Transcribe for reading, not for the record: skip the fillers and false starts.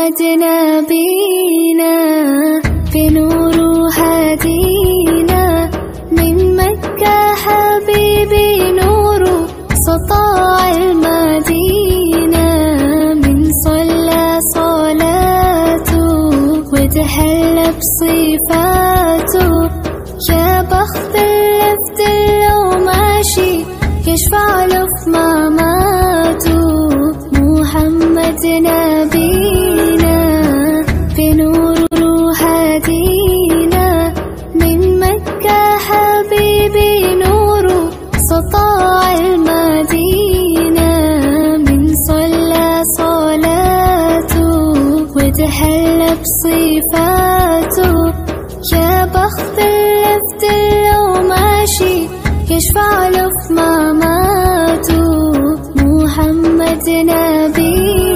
محمد نبينا بنور هدينا من مكة حبيبي نور سطاع المدينة من صلى صلاته وتحلى بصفاته يا بخت اللفت لو ماشي يشفع له في مماته محمد نبينا بنور هدينا من مكة حبيبي نور سطاع المدينة من صلى صلاته وتحلى بصفاته يا بخت اللفت لو ماشي يشفع له في مماته محمد نبينا